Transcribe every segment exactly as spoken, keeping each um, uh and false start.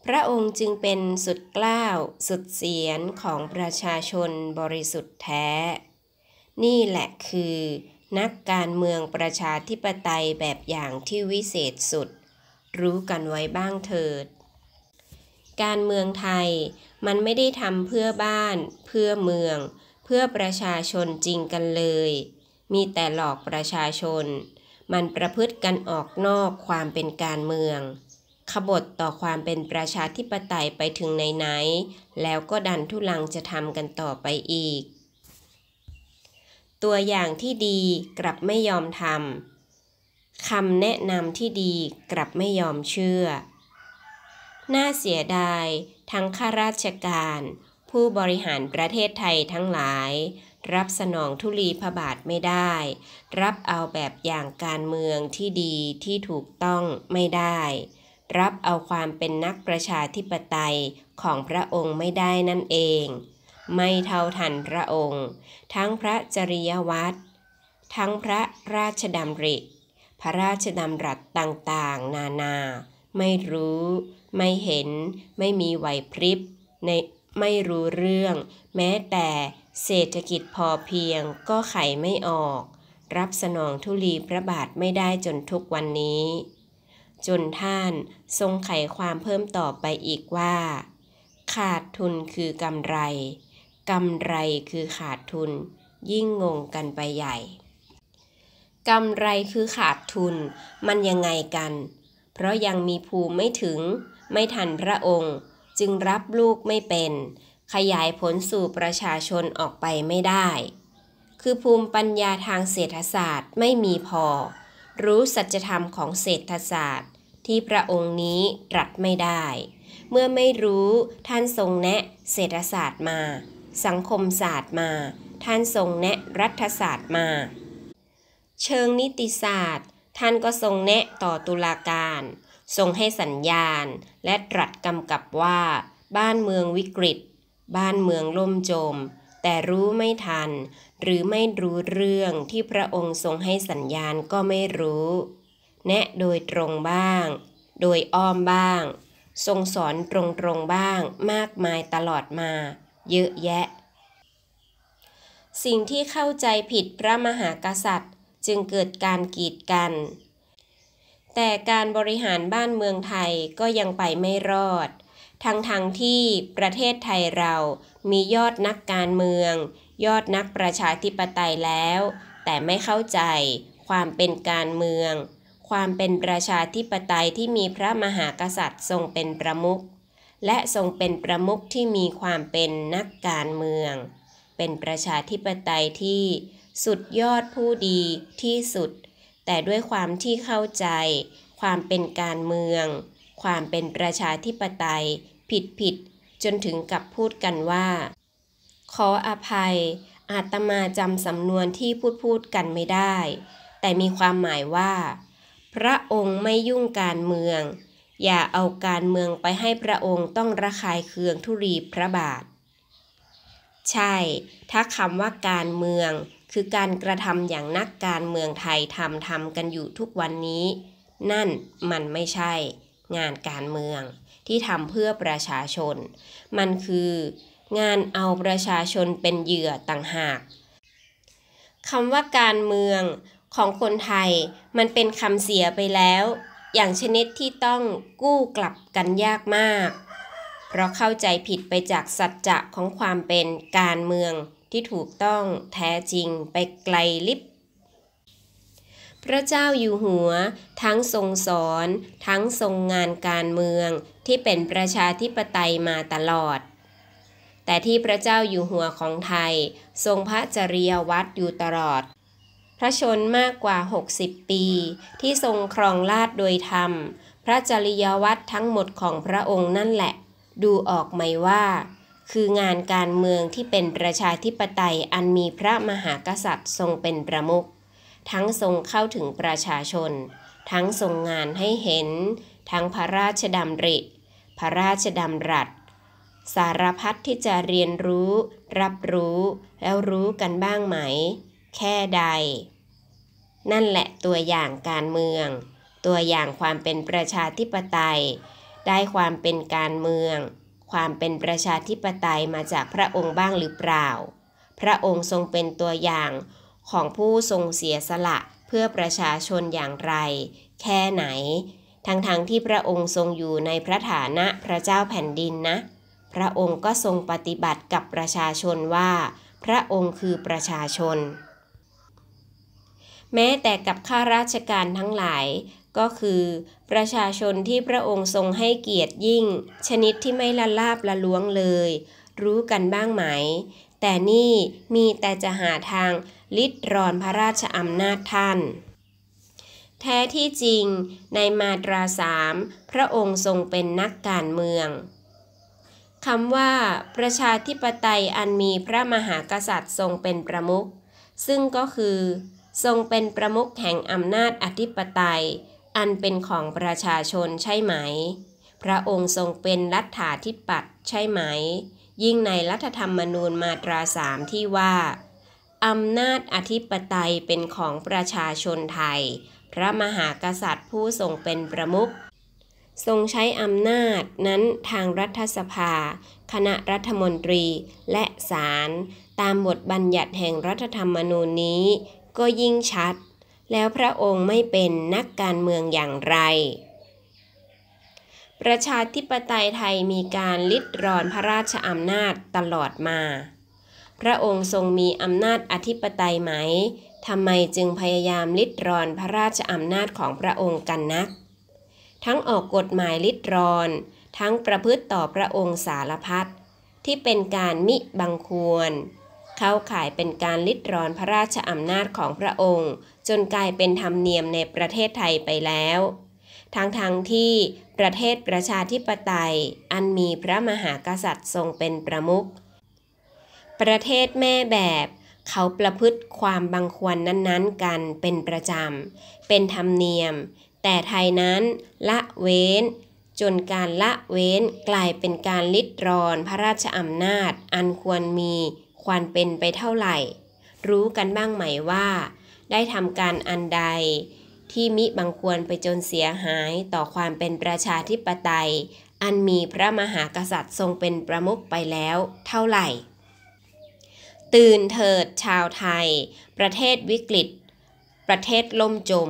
พระองค์จึงเป็นสุดเกล้าสุดเสียรของประชาชนบริสุทธิ์แท้นี่แหละคือนักการเมืองประชาธิปไตยแบบอย่างที่วิเศษสุดรู้กันไว้บ้างเถิดการเมืองไทยมันไม่ได้ทำเพื่อบ้านเพื่อเมืองเพื่อประชาชนจริงกันเลยมีแต่หลอกประชาชนมันประพฤติกันออกนอกความเป็นการเมืองขบฏต่อความเป็นประชาธิปไตยไปถึงไหนๆแล้วก็ดันทุลังจะทำกันต่อไปอีกตัวอย่างที่ดีกลับไม่ยอมทำคำแนะนำที่ดีกลับไม่ยอมเชื่อน่าเสียดายทั้งข้าราชการผู้บริหารประเทศไทยทั้งหลายรับสนองธุลีพระบาทไม่ได้รับเอาแบบอย่างการเมืองที่ดีที่ถูกต้องไม่ได้รับเอาความเป็นนักประชาธิปไตยของพระองค์ไม่ได้นั่นเองไม่เท่าทันพระองค์ทั้งพระจริยวัตรทั้งพระราชดำริพระราชดำรัสต่างๆนานาไม่รู้ไม่เห็นไม่มีไหวพริบในไม่รู้เรื่องแม้แต่เศรษฐกิจพอเพียงก็ไขไม่ออกรับสนองธุลีพระบาทไม่ได้จนทุกวันนี้จนท่านทรงไขความเพิ่มต่อไปอีกว่าขาดทุนคือกำไรกำไรคือขาดทุนยิ่งงงกันไปใหญ่กำไรคือขาดทุนมันยังไงกันเพราะยังมีภูมิไม่ถึงไม่ทันพระองค์จึงรับลูกไม่เป็นขยายผลสู่ประชาชนออกไปไม่ได้คือภูมิปัญญาทางเศรษฐศาสตร์ไม่มีพอรู้สัจธรรมของเศรษฐศาสตร์ที่พระองค์นี้ตรัสไม่ได้เมื่อไม่รู้ท่านทรงแนะเศรษฐศาสตร์มาสังคมศาสตร์มาท่านทรงแนะรัฐศาสตร์มาเชิงนิติศาสตร์ท่านก็ทรงแนะต่อตุลาการทรงให้สัญญาณและตรัสกำกับว่าบ้านเมืองวิกฤตบ้านเมืองล่มจมแต่รู้ไม่ทันหรือไม่รู้เรื่องที่พระองค์ทรงให้สัญญาณก็ไม่รู้แนะโดยตรงบ้างโดยอ้อมบ้างทรงสอนตรงๆบ้างมากมายตลอดมาเยอะแยะสิ่งที่เข้าใจผิดพระมหากษัตริย์จึงเกิดการกีดกันแต่การบริหารบ้านเมืองไทยก็ยังไปไม่รอดทั้งๆ ท, ที่ประเทศไทยเรามียอดนักการเมืองยอดนักประชาธิปไตยแล้วแต่ไม่เข้าใจความเป็นการเมืองความเป็นประชาธิปไตยที่มีพระมหากษัตริย์ทรงเป็นประมุขและทรงเป็นประมุขที่มีความเป็นนักการเมืองเป็นประชาธิปไตยที่สุดยอดผู้ดีที่สุดแต่ด้วยความที่เข้าใจความเป็นการเมืองความเป็นประชาธิปไตยผิดผิดจนถึงกับพูดกันว่าขออภัยอาตมาจำสำนวนที่พูดพูดกันไม่ได้แต่มีความหมายว่าพระองค์ไม่ยุ่งการเมืองอย่าเอาการเมืองไปให้พระองค์ต้องระคายเคืองธุลีพระบาทใช่ถ้าคำว่าการเมืองคือการกระทำอย่างนักการเมืองไทยทำทำกันอยู่ทุกวันนี้นั่นมันไม่ใช่งานการเมืองที่ทำเพื่อประชาชนมันคืองานเอาประชาชนเป็นเหยื่อต่างหากคำว่าการเมืองของคนไทยมันเป็นคำเสียไปแล้วอย่างชนิดที่ต้องกู้กลับกันยากมากเพราะเข้าใจผิดไปจากสัจจะของความเป็นการเมืองที่ถูกต้องแท้จริงไปไกลลิบพระเจ้าอยู่หัวทั้งทรงสอนทั้งทรงงานการเมืองที่เป็นประชาธิปไตยมาตลอดแต่ที่พระเจ้าอยู่หัวของไทยทรงพระจริยวัตรอยู่ตลอดพระชนมากกว่าหกสิบปีที่ทรงครองราชย์โดยธรรมพระจริยวัตรทั้งหมดของพระองค์นั่นแหละดูออกไหมว่าคืองานการเมืองที่เป็นประชาธิปไตยอันมีพระมหากษัตริย์ทรงเป็นประมุขทั้งทรงเข้าถึงประชาชนทั้งทรงงานให้เห็นทั้งพระราชดำริพระราชดำรัสสารพัดที่จะเรียนรู้รับรู้แล้วรู้กันบ้างไหมแค่ใดนั่นแหละตัวอย่างการเมืองตัวอย่างความเป็นประชาธิปไตยได้ความเป็นการเมืองความเป็นประชาธิปไตยมาจากพระองค์บ้างหรือเปล่าพระองค์ทรงเป็นตัวอย่างของผู้ทรงเสียสละเพื่อประชาชนอย่างไรแค่ไหนทั้งๆ ท, ที่พระองค์ทรงอยู่ในพระฐานะพระเจ้าแผ่นดินนะพระองค์ก็ทรงปฏิบัติกับประชาชนว่าพระองค์คือประชาชนแม้แต่กับข้าราชการทั้งหลายก็คือประชาชนที่พระองค์ทรงให้เกียรติยิ่งชนิดที่ไม่ละลาบละล้วงเลยรู้กันบ้างไหมแต่นี่มีแต่จะหาทางลิดรอนพระราชอำนาจท่านแท้ที่จริงในมาตราสามพระองค์ทรงเป็นนักการเมืองคำว่าประชาธิปไตยอันมีพระมหากษัตริย์ทรงเป็นประมุขซึ่งก็คือทรงเป็นประมุขแห่งอำนาจอธิปไตยอันเป็นของประชาชนใช่ไหมพระองค์ทรงเป็นรัฐาธิปัตย์ใช่ไหมยิ่งในรัฐธรรมนูญมาตราสามที่ว่าอำนาจอธิปไตยเป็นของประชาชนไทยพระมหากษัตริย์ผู้ทรงเป็นประมุขทรงใช้อำนาจนั้นทางรัฐสภาคณะรัฐมนตรีและศาลตามบทบัญญัติแห่งรัฐธรรมนูญนี้ก็ยิ่งชัดแล้วพระองค์ไม่เป็นนักการเมืองอย่างไรประชาธิปไตยไทยมีการลิดรอนพระราชอำนาจตลอดมาพระองค์ทรงมีอำนาจอธิปไตยไหมทำไมจึงพยายามลิดรอนพระราชอำนาจของพระองค์กันนักทั้งออกกฎหมายลิดรอนทั้งประพฤติต่อพระองค์สารพัดที่เป็นการมิบังควรเข้าข่ายเป็นการลิดรอนพระราชอำนาจของพระองค์จนกลายเป็นธรรมเนียมในประเทศไทยไปแล้วทั้งๆ ท, ที่ประเทศประชาธิปไตยอันมีพระมหากษัตริย์ทรงเป็นประมุขประเทศแม่แบบเขาประพฤติความบังควรนั้นๆกันเป็นประจำเป็นธรรมเนียมแต่ไทยนั้นละเว้นจนการละเว้นกลายเป็นการลิดรอนพระราชอำนาจอันควรมีควรเป็นไปเท่าไหร่รู้กันบ้างไหมว่าได้ทำการอันใดที่มิบังควรไปจนเสียหายต่อความเป็นประชาธิปไตยอันมีพระมหากษัตริย์ทรงเป็นประมุขไปแล้วเท่าไหร่ตื่นเถิดชาวไทยประเทศวิกฤตประเทศล่มจม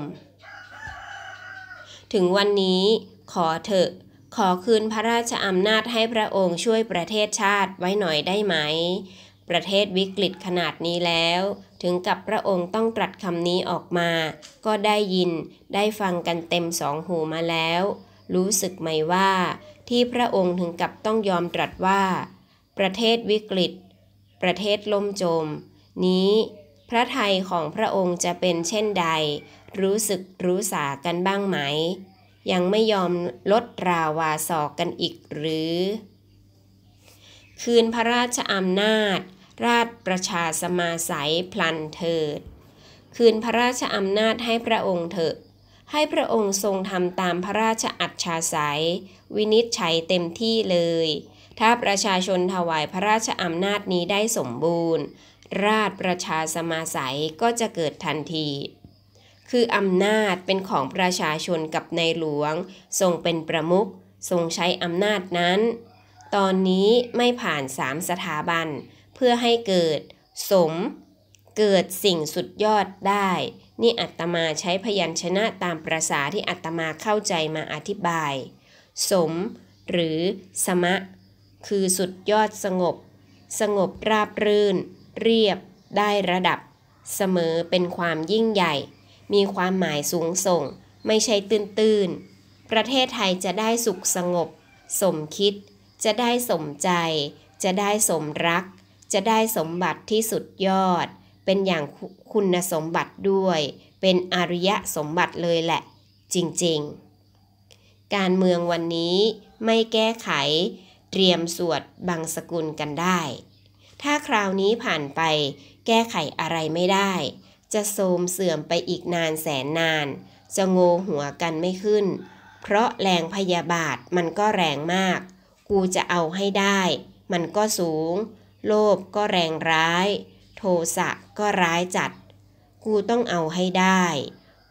ถึงวันนี้ขอเถอะขอคืนพระราชอำนาจให้พระองค์ช่วยประเทศชาติไว้หน่อยได้ไหมประเทศวิกฤตขนาดนี้แล้วถึงกับพระองค์ต้องตรัสคำนี้ออกมาก็ได้ยินได้ฟังกันเต็มสองหูมาแล้วรู้สึกไหมว่าที่พระองค์ถึงกับต้องยอมตรัสว่าประเทศวิกฤตประเทศล่มจมนี้พระทัยของพระองค์จะเป็นเช่นใดรู้สึกรู้สากันบ้างไหมยังไม่ยอมลดราวาศอกกันอีกหรือคืนพระราชอำนาจราชประชาสมาสัยพลันเถิดคืนพระราชอำนาจให้พระองค์เถอะให้พระองค์ทรงทำตามพระราชอัจฉริยวินิจฉัยเต็มที่เลยถ้าประชาชนถวายพระราชอำนาจนี้ได้สมบูรณ์ราชประชาสมาสัยก็จะเกิดทันทีคืออำนาจเป็นของประชาชนกับในหลวงทรงเป็นประมุขทรงใช้อำนาจนั้นตอนนี้ไม่ผ่านสามสถาบันเพื่อให้เกิดสมเกิดสิ่งสุดยอดได้นี่อาตมาใช้พยัญชนะตามประสาที่อาตมาเข้าใจมาอธิบายสมหรือสมะคือสุดยอดสงบสงบราบรื่นเรียบได้ระดับเสมอเป็นความยิ่งใหญ่มีความหมายสูงส่งไม่ใช่ตื้นๆประเทศไทยจะได้สุขสงบสมคิดจะได้สมใจจะได้สมรักจะได้สมบัติที่สุดยอดเป็นอย่างคุณสมบัติด้วยเป็นอริยสมบัติเลยแหละจริงๆการเมืองวันนี้ไม่แก้ไขเตรียมสวดบังสกุลกันได้ถ้าคราวนี้ผ่านไปแก้ไขอะไรไม่ได้จะโทรมเสื่อมไปอีกนานแสนนานจะโงหัวกันไม่ขึ้นเพราะแรงพยาบาทมันก็แรงมากกูจะเอาให้ได้มันก็สูงโลภก็แรงร้ายโทสะก็ร้ายจัดกูต้องเอาให้ได้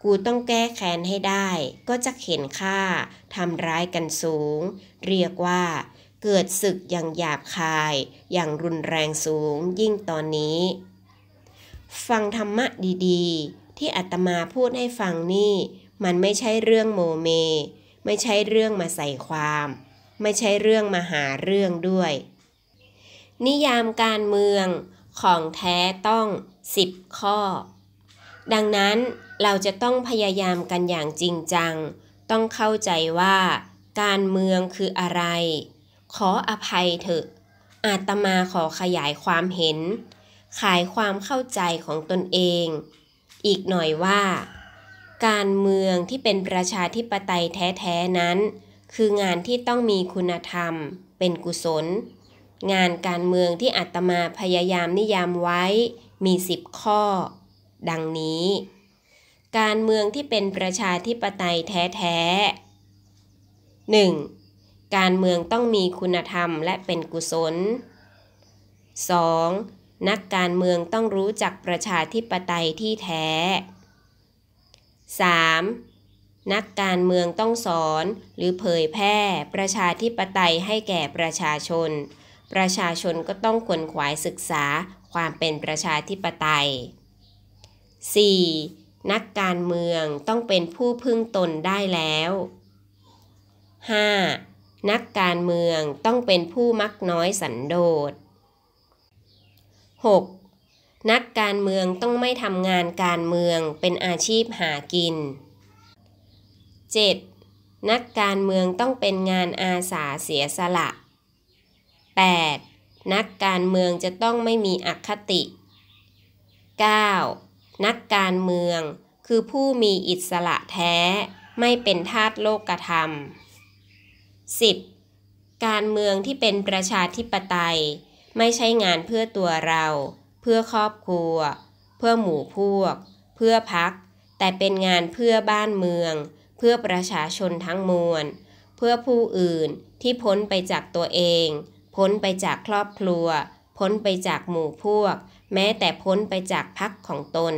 กูต้องแก้แค้นให้ได้ก็จะเข็นฆ่าทำร้ายกันสูงเรียกว่าเกิดศึกอย่างหยาบคายอย่างรุนแรงสูงยิ่งตอนนี้ฟังธรรมะดีๆที่อาตมาพูดให้ฟังนี่มันไม่ใช่เรื่องโมเมไม่ใช่เรื่องมาใส่ความไม่ใช่เรื่องมาหาเรื่องด้วยนิยามการเมืองของแท้ต้องสิบข้อดังนั้นเราจะต้องพยายามกันอย่างจริงจังต้องเข้าใจว่าการเมืองคืออะไรขออภัยเถอะอาตมาขอขยายความเห็นขายความเข้าใจของตนเองอีกหน่อยว่าการเมืองที่เป็นประชาธิปไตยแท้ๆนั้นคืองานที่ต้องมีคุณธรรมเป็นกุศลงานการเมืองที่อาตมาพยายามนิยามไว้มีสิบข้อดังนี้การเมืองที่เป็นประชาธิปไตยแท้ๆ หนึ่ง. การเมืองต้องมีคุณธรรมและเป็นกุศล สอง. นักการเมืองต้องรู้จักประชาธิปไตยที่แท้ สาม. นักการเมืองต้องสอนหรือเผยแพร่ประชาธิปไตยให้แก่ประชาชนประชาชนก็ต้องขวนขวายศึกษาความเป็นประชาธิปไตย สี่. นักการเมืองต้องเป็นผู้พึ่งตนได้แล้ว ห้า. นักการเมืองต้องเป็นผู้มักน้อยสันโดษ หก. นักการเมืองต้องไม่ทำงานการเมืองเป็นอาชีพหากิน เจ็ด. นักการเมืองต้องเป็นงานอาสาเสียสละ แปด. นักการเมืองจะต้องไม่มีอคติ เก้า. นักการเมืองคือผู้มีอิสระแท้ไม่เป็นทาสโลกธรรม สิบ. การเมืองที่เป็นประชาธิปไตยไม่ใช่งานเพื่อตัวเราเพื่อครอบครัวเพื่อหมู่พวกเพื่อพรรคแต่เป็นงานเพื่อบ้านเมืองเพื่อประชาชนทั้งมวลเพื่อผู้อื่นที่พ้นไปจากตัวเองพ้นไปจากครอบครัวพ้นไปจากหมู่พวกแม้แต่พ้นไปจากพรรคของตน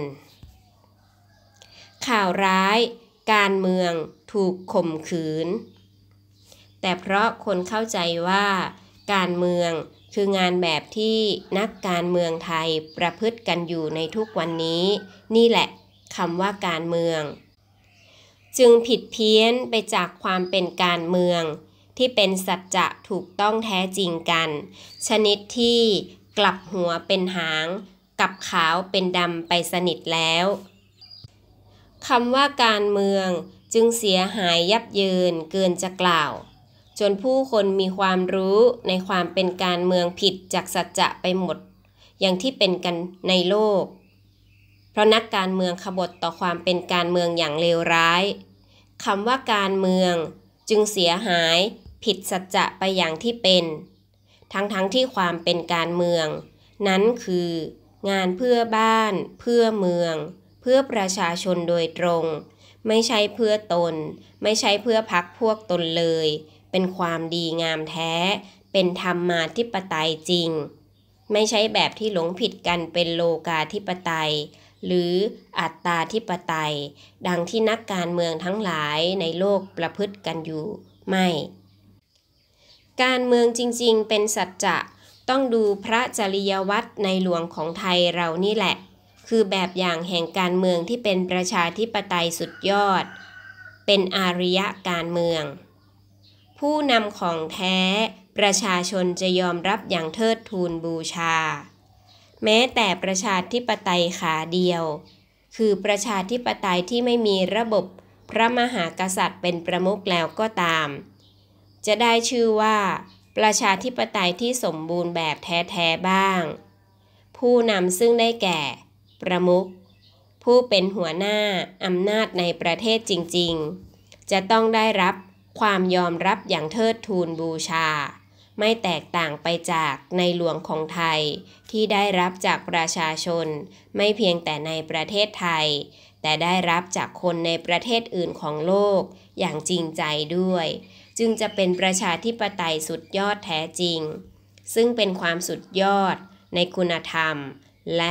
ข่าวร้ายการเมืองถูกข่มขืนแต่เพราะคนเข้าใจว่าการเมืองคืองานแบบที่นักการเมืองไทยประพฤติกันอยู่ในทุกวันนี้นี่แหละคำว่าการเมืองจึงผิดเพี้ยนไปจากความเป็นการเมืองที่เป็นสัจจะถูกต้องแท้จริงกันชนิดที่กลับหัวเป็นหางกลับขาวเป็นดำไปสนิทแล้วคำว่าการเมืองจึงเสียหายยับเยินเกินจะกล่าวจนผู้คนมีความรู้ในความเป็นการเมืองผิดจากสัจจะไปหมดอย่างที่เป็นกันในโลกเพราะนักการเมืองขบถต่อความเป็นการเมืองอย่างเลวร้ายคำว่าการเมืองจึงเสียหายผิดสัจจะไปอย่างที่เป็นทั้งๆ ท, ที่ความเป็นการเมืองนั้นคืองานเพื่อบ้านเพื่อเมืองเพื่อประชาชนโดยตรงไม่ใช่เพื่อตนไม่ใช่เพื่อพรรคพวกตนเลยเป็นความดีงามแท้เป็นธรรมาธิปไตยจริงไม่ใช่แบบที่หลงผิดกันเป็นโลกาธิปไตยหรืออัตตาธิปไตยดังที่นักการเมืองทั้งหลายในโลกประพฤติกันอยู่ไม่การเมืองจริงๆเป็นสัจจะต้องดูพระจริยวัตรในหลวงของไทยเรานี่แหละคือแบบอย่างแห่งการเมืองที่เป็นประชาธิปไตยสุดยอดเป็นอารยะการเมืองผู้นำของแท้ประชาชนจะยอมรับอย่างเทิดทูนบูชาแม้แต่ประชาธิปไตยขาเดียวคือประชาธิปไตยที่ไม่มีระบบพระมหากษัตริย์เป็นประมุขแล้วก็ตามจะได้ชื่อว่าประชาธิปไตยที่สมบูรณ์แบบแท้ๆบ้างผู้นำซึ่งได้แก่ประมุขผู้เป็นหัวหน้าอำนาจในประเทศจริงๆจะต้องได้รับความยอมรับอย่างเทิดทูนบูชาไม่แตกต่างไปจากในหลวงของไทยที่ได้รับจากประชาชนไม่เพียงแต่ในประเทศไทยแต่ได้รับจากคนในประเทศอื่นของโลกอย่างจริงใจด้วยจึงจะเป็นประชาธิปไตยสุดยอดแท้จริงซึ่งเป็นความสุดยอดในคุณธรรมและ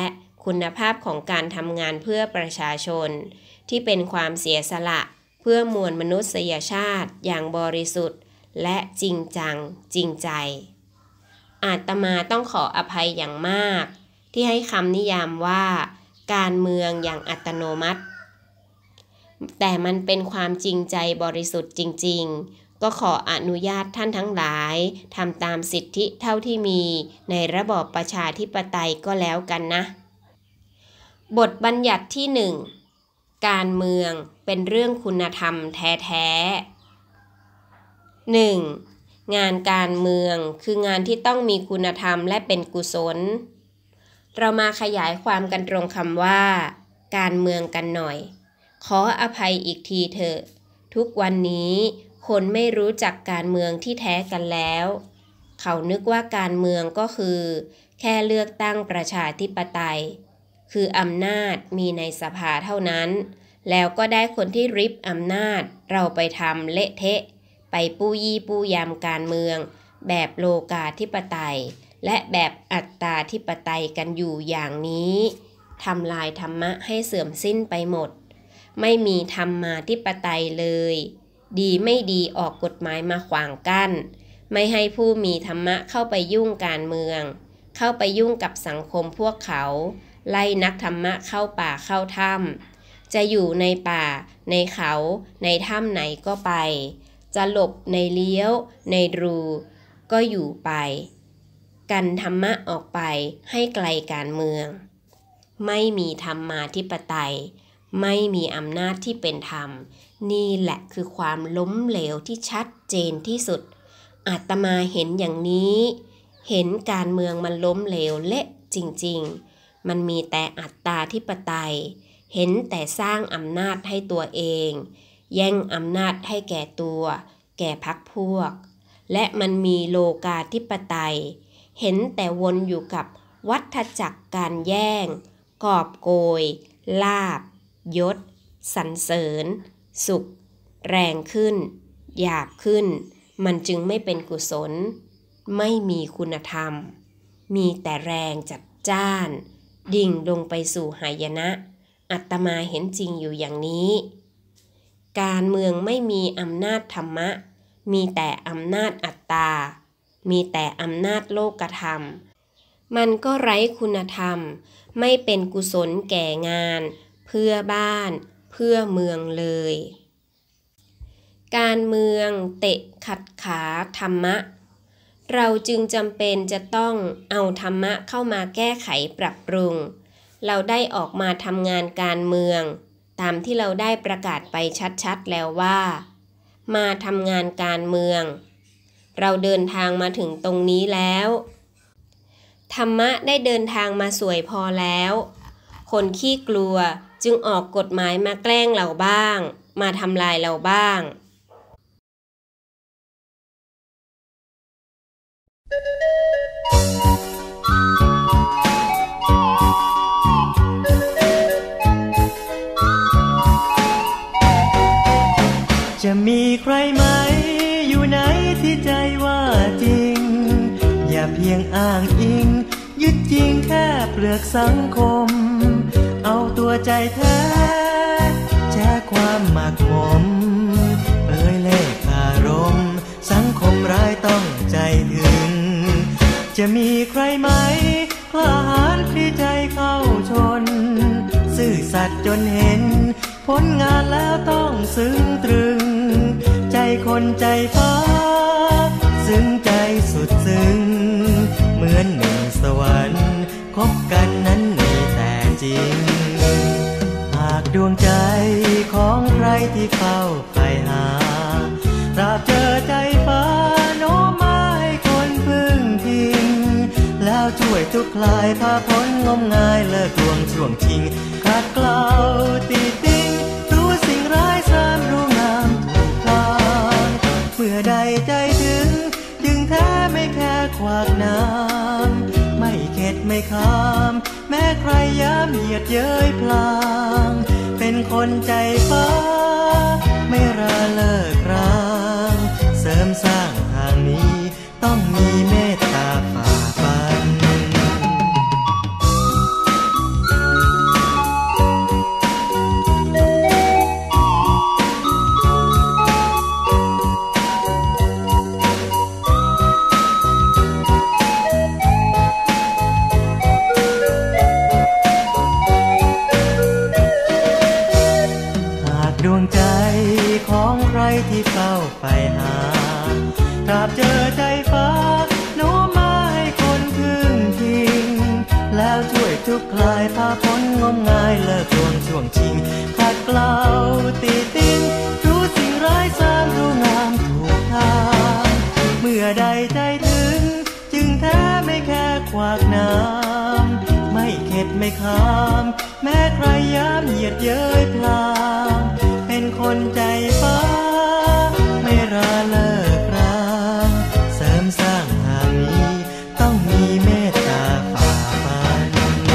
คุณภาพของการทำงานเพื่อประชาชนที่เป็นความเสียสละเพื่อมวลมนุษยชาติอย่างบริสุทธิ์และจริงจังจริงใจอาตมาต้องขออภัยอย่างมากที่ให้คำนิยามว่าการเมืองอย่างอัตโนมัติแต่มันเป็นความจริงใจบริสุทธิ์จริงๆก็ขออนุญาตท่านทั้งหลายทำตามสิทธิเท่าที่มีในระบอบประชาธิปไตยก็แล้วกันนะบทบัญญัติที่หนึ่งการเมืองเป็นเรื่องคุณธรรมแท้ๆ หนึ่ง. งานการเมืองคืองานที่ต้องมีคุณธรรมและเป็นกุศลเรามาขยายความกันตรงคำว่าการเมืองกันหน่อยขออภัยอีกทีเถอะทุกวันนี้คนไม่รู้จักการเมืองที่แท้กันแล้วเขานึกว่าการเมืองก็คือแค่เลือกตั้งประชาธิปไตยคืออำนาจมีในสภาเท่านั้นแล้วก็ได้คนที่ริบอำนาจเราไปทำเละเทะไปปู้ยี่ปู้ยำการเมืองแบบโลกาธิปไตยและแบบอัตตาธิปไตยกันอยู่อย่างนี้ทำลายธรรมะให้เสื่อมสิ้นไปหมดไม่มีธรรมาธิปไตยเลยดีไม่ดีออกกฎหมายมาขวางกั้นไม่ให้ผู้มีธรรมะเข้าไปยุ่งการเมืองเข้าไปยุ่งกับสังคมพวกเขาไล่นักธรรมะเข้าป่าเข้าถ้ำจะอยู่ในป่าในเขาในถ้ำไหนก็ไปจะหลบในเลี้ยวในรูก็อยู่ไปกันธรรมะออกไปให้ไกลการเมืองไม่มีธรรมาธิปไตยไม่มีอำนาจที่เป็นธรรมนี่แหละคือความล้มเหลวที่ชัดเจนที่สุดอาตมาเห็นอย่างนี้เห็นการเมืองมันล้มเหลวเละจริงๆมันมีแต่อัตตาธิปไตยเห็นแต่สร้างอำนาจให้ตัวเองแย่งอำนาจให้แก่ตัวแก่พรรคพวกและมันมีโลกาธิปไตยเห็นแต่วนอยู่กับวัฏจักรการแย่งกอบโกยลาภยศสรรเสริญสุขแรงขึ้นหยาบขึ้นมันจึงไม่เป็นกุศลไม่มีคุณธรรมมีแต่แรงจัดจ้านดิ่งลงไปสู่หายนะอาตมาเห็นจริงอยู่อย่างนี้การเมืองไม่มีอำนาจธรรมะมีแต่อำนาจอัตตามีแต่อำนาจโลกธรรมมันก็ไร้คุณธรรมไม่เป็นกุศลแก่งานเพื่อบ้านเพื่อเมืองเลยการเมืองเตะขัดขาธรรมะเราจึงจำเป็นจะต้องเอาธรรมะเข้ามาแก้ไขปรับปรุงเราได้ออกมาทำงานการเมืองตามที่เราได้ประกาศไปชัดๆแล้วว่ามาทำงานการเมืองเราเดินทางมาถึงตรงนี้แล้วธรรมะได้เดินทางมาสวยพอแล้วคนขี้กลัวจึงออกกฎหมายมาแกล้งเราบ้างมาทำลายเราบ้างจะมีใครไหมอยู่ไหนที่ใจว่าจริงอย่าเพียงอ้างอิงยึดจริงแค่เปลือกสังคมเอาตัวใจแท้แช่ความหมักหมมเอ่ยเล่ห์อารมณ์สังคมร้ายต้องใจถึงจะมีใครไหมกล้าหาญพลีใจเข้าชนซื่อสัตย์จนเห็นผลงานแล้วต้องซึ้งตรึงใจคนใจฟ้าซึ้งใจสุดซึ้งเหมือนหนึ่งสวรรค์คบกันนั้นมีแต่จริงหากดวงใจของใครที่เฝ้าใฝ่หาตราบเจอใจฟ้าโน้มมาให้คนพึ่งพิงแล้วช่วยทุกคลายพาพ้นงมงายเลิกลวงช่วงชิงขัดเกลาตีติงรู้สิ่งร้ายซ้ำรู้งามถูกทางเมื่อใดใจถึงจึงแท้ไม่แค่ขวากน้ำไม่เข็ดไม่ข้ามแม้ใครย้ำเหยียดเย้ยพลางเป็นคนใจฟ้าไม่ราเลิกรางเสริมสร้างทางนี้ต้องมีเมตตาฝ่าฟันตราบเจอใจฟ้าโน้มมาให้คนพึ่งพิงแล้วช่วยทุกคลายพาพ้นงมงายเลิกลวงช่วงชิงขัดเกลาตีติ้งรู้สิ่งร้ายสร้างรู้งามถูกทางเมื่อใดใจถึงจึงแท้ไม่แค่ขวากน้ำไม่เข็ดไม่ขามแม้ใครย้ำเหยียดเย้ยพลางเป็นคนใจฟ้าไม่ราเลิกราเสริมสร้างหากมีต้องมีเมตตาฝ่าฟัน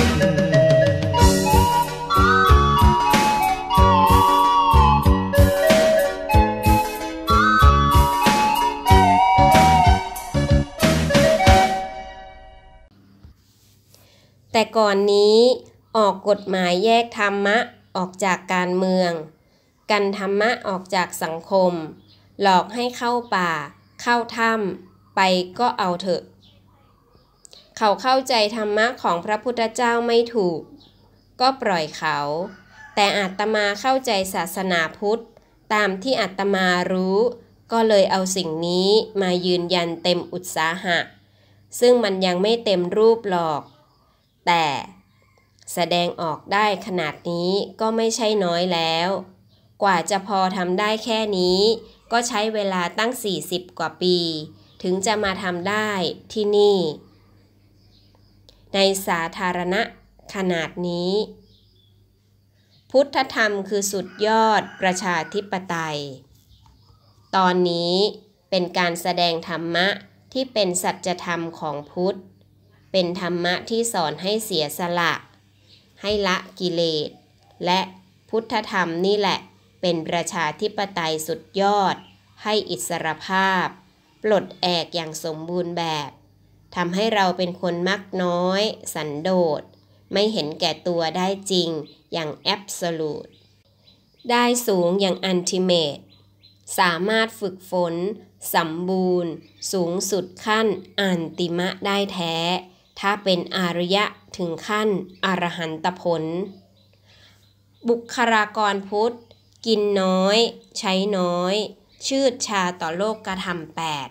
แต่ก่อนนี้ออกกฎหมายแยกธรรมะออกจากการเมืองกันธรรมะออกจากสังคมหลอกให้เข้าป่าเข้าถ้ำไปก็เอาเถอะเขาเข้าใจธรรมะของพระพุทธเจ้าไม่ถูกก็ปล่อยเขาแต่อาตมาเข้าใจศาสนาพุทธตามที่อาตมารู้ก็เลยเอาสิ่งนี้มายืนยันเต็มอุตสาหะซึ่งมันยังไม่เต็มรูปหรอกแต่แสดงออกได้ขนาดนี้ก็ไม่ใช่น้อยแล้วกว่าจะพอทำได้แค่นี้ก็ใช้เวลาตั้งสี่สิบกว่าปีถึงจะมาทำได้ที่นี่ในสาธารณะขนาดนี้พุทธธรรมคือสุดยอดประชาธิปไตยตอนนี้เป็นการแสดงธรรมะที่เป็นสัจธรรมของพุทธเป็นธรรมะที่สอนให้เสียสละให้ละกิเลสและพุทธธรรมนี่แหละเป็นประชาธิปไตยสุดยอดให้อิสรภาพปลดแอกอย่างสมบูรณ์แบบทำให้เราเป็นคนมักน้อยสันโดษไม่เห็นแก่ตัวได้จริงอย่างแอบโซลูทได้สูงอย่างอันติเมทสามารถฝึกฝนสมบูรณ์สูงสุดขั้นอันติมะได้แท้ถ้าเป็นอริยะถึงขั้นอรหันตผลบุคลากรพุทธกินน้อยใช้น้อยชืดชาต่อโลกธรรมแปด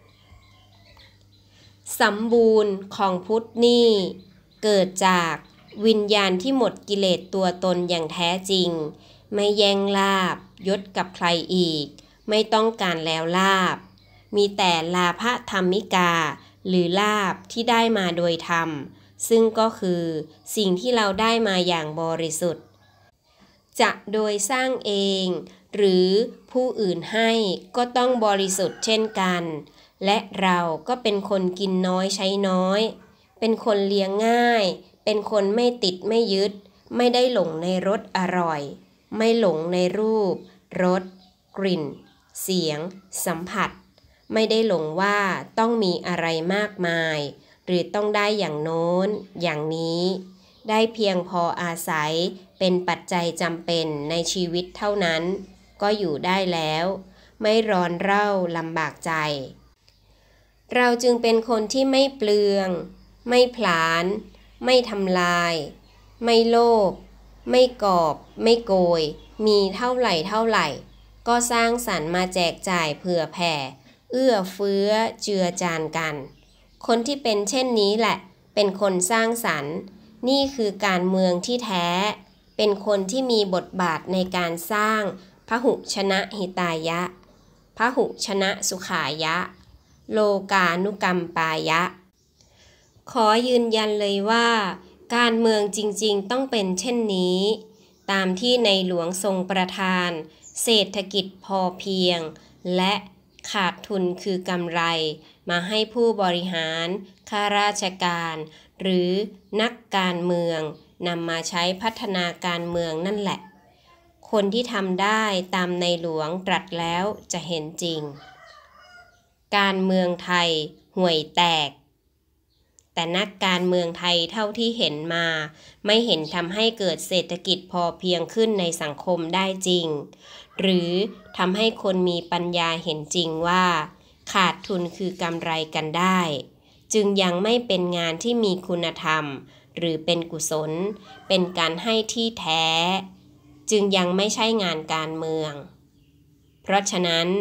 สมบูรณ์ของพุทธนี่เกิดจากวิญญาณที่หมดกิเลสตัวตนอย่างแท้จริงไม่แย่งลาภยศกับใครอีกไม่ต้องการแล้วลาภมีแต่ลาภธรรมิกาหรือลาภที่ได้มาโดยธรรมซึ่งก็คือสิ่งที่เราได้มาอย่างบริสุทธิ์จะโดยสร้างเองหรือผู้อื่นให้ก็ต้องบริสุทธิ์เช่นกันและเราก็เป็นคนกินน้อยใช้น้อยเป็นคนเลี้ยงง่ายเป็นคนไม่ติดไม่ยึดไม่ได้หลงในรสอร่อยไม่หลงในรูปรสกลิ่นเสียงสัมผัสไม่ได้หลงว่าต้องมีอะไรมากมายหรือต้องได้อย่างโน้นอย่างนี้ได้เพียงพออาศัยเป็นปัจจัยจำเป็นในชีวิตเท่านั้นก็อยู่ได้แล้วไม่ร้อนเร่าลำบากใจเราจึงเป็นคนที่ไม่เปลืองไม่ผลาญไม่ทำลายไม่โลภไม่กอบไม่โกยมีเท่าไหร่เท่าไหร่ก็สร้างสรรค์มาแจกจ่ายเผื่อแผ่เอื้อเฟื้อเจือจานกันคนที่เป็นเช่นนี้แหละเป็นคนสร้างสรรค์นี่คือการเมืองที่แท้เป็นคนที่มีบทบาทในการสร้างพหุชนะหิตายะพหุชนะสุขายะโลกานุกรรมปายะขอยืนยันเลยว่าการเมืองจริงๆต้องเป็นเช่นนี้ตามที่ในหลวงทรงประทานเศรษฐกิจพอเพียงและขาดทุนคือกำไรมาให้ผู้บริหารข้าราชการหรือนักการเมืองนำมาใช้พัฒนาการเมืองนั่นแหละคนที่ทำได้ตามในหลวงตรัสแล้วจะเห็นจริงการเมืองไทยห่วยแตกแต่นักการเมืองไทยเท่าที่เห็นมาไม่เห็นทำให้เกิดเศรษฐกิจพอเพียงขึ้นในสังคมได้จริงหรือทำให้คนมีปัญญาเห็นจริงว่าขาดทุนคือกำไรกันได้จึงยังไม่เป็นงานที่มีคุณธรรมหรือเป็นกุศลเป็นการให้ที่แท้จึงยังไม่ใช่งานการเมืองเพราะฉะนั้น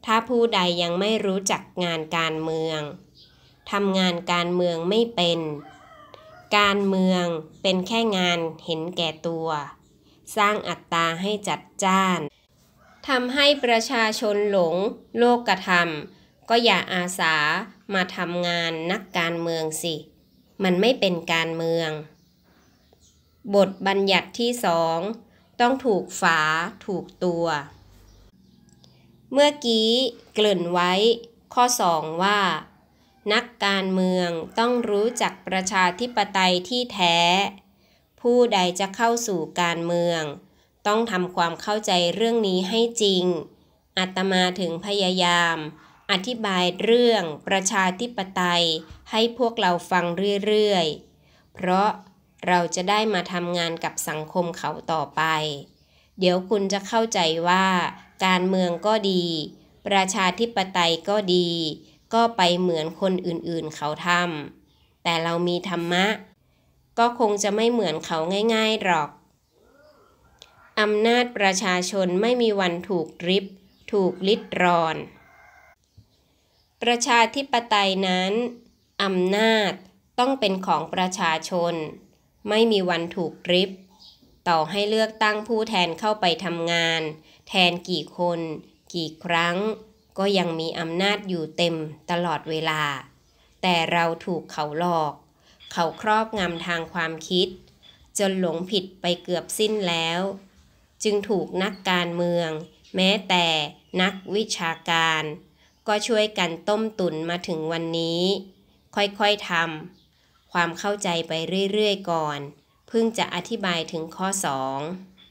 ถ้าผู้ใดยังไม่รู้จักงานการเมืองทำงานการเมืองไม่เป็นการเมืองเป็นแค่งานเห็นแก่ตัวสร้างอัตตาให้จัดจ้านทำให้ประชาชนหลงโลกธรรมก็อย่าอาสามาทำงานนักการเมืองสิมันไม่เป็นการเมืองบทบัญญัติที่สองต้องถูกฝาถูกตัวเมื่อกี้เกริ่นไว้ข้อสองว่านักการเมืองต้องรู้จักประชาธิปไตยที่แท้ผู้ใดจะเข้าสู่การเมืองต้องทำความเข้าใจเรื่องนี้ให้จริงอาตมาถึงพยายามอธิบายเรื่องประชาธิปไตยให้พวกเราฟังเรื่อยๆเพราะเราจะได้มาทำงานกับสังคมเขาต่อไปเดี๋ยวคุณจะเข้าใจว่าการเมืองก็ดีประชาธิปไตยก็ดีก็ไปเหมือนคนอื่นๆเขาทำแต่เรามีธรรมะก็คงจะไม่เหมือนเขาง่ายๆหรอกอำนาจประชาชนไม่มีวันถูกริบถูกลิดรอนประชาธิปไตยนั้นอำนาจต้องเป็นของประชาชนไม่มีวันถูกริบต่อให้เลือกตั้งผู้แทนเข้าไปทำงานแทนกี่คนกี่ครั้งก็ยังมีอำนาจอยู่เต็มตลอดเวลาแต่เราถูกเขาหลอกเขาครอบงำทางความคิดจนหลงผิดไปเกือบสิ้นแล้วจึงถูกนักการเมืองแม้แต่นักวิชาการก็ช่วยกันต้มตุ๋นมาถึงวันนี้ค่อยๆทำความเข้าใจไปเรื่อยๆก่อนเพิ่งจะอธิบายถึงข้อสอง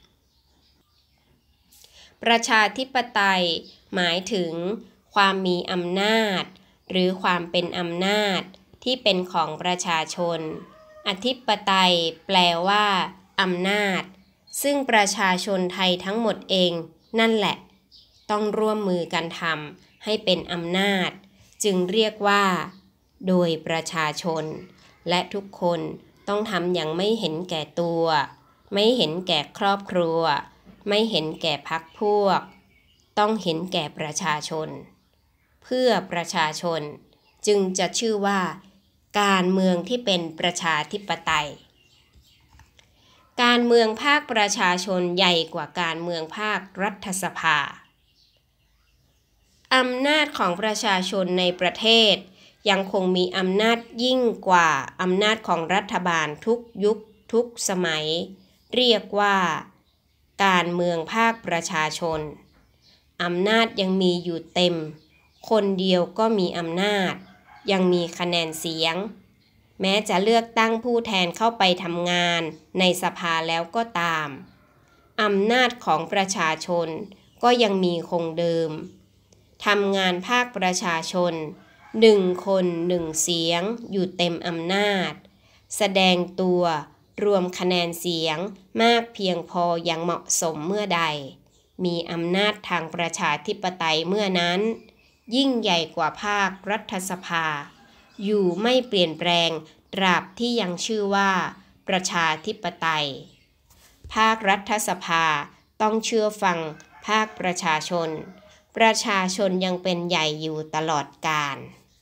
ประชาธิปไตยหมายถึงความมีอำนาจหรือความเป็นอำนาจที่เป็นของประชาชนอธิปไตยแปลว่าอำนาจซึ่งประชาชนไทยทั้งหมดเองนั่นแหละต้องร่วมมือกันทำให้เป็นอำนาจจึงเรียกว่าโดยประชาชนและทุกคนต้องทำอย่างไม่เห็นแก่ตัวไม่เห็นแก่ครอบครัวไม่เห็นแก่พรรคพวกต้องเห็นแก่ประชาชนเพื่อประชาชนจึงจะชื่อว่าการเมืองที่เป็นประชาธิปไตยการเมืองภาคประชาชนใหญ่กว่าการเมืองภาครัฐสภาอำนาจของประชาชนในประเทศยังคงมีอำนาจยิ่งกว่าอำนาจของรัฐบาลทุกยุคทุกสมัยเรียกว่าการเมืองภาคประชาชนอำนาจยังมีอยู่เต็มคนเดียวก็มีอำนาจยังมีคะแนนเสียงแม้จะเลือกตั้งผู้แทนเข้าไปทำงานในสภาแล้วก็ตามอำนาจของประชาชนก็ยังมีคงเดิมทำงานภาคประชาชนหนึ่งคนหนึ่งเสียงอยู่เต็มอำนาจแสดงตัวรวมคะแนนเสียงมากเพียงพออย่างเหมาะสมเมื่อใดมีอำนาจทางประชาธิปไตยเมื่อนั้นยิ่งใหญ่กว่าภาครัฐสภาอยู่ไม่เปลี่ยนแปลงตราบที่ยังชื่อว่าประชาธิปไตยภาครัฐสภาต้องเชื่อฟังภาคประชาชนประชาชนยังเป็นใหญ่อยู่ตลอดกาล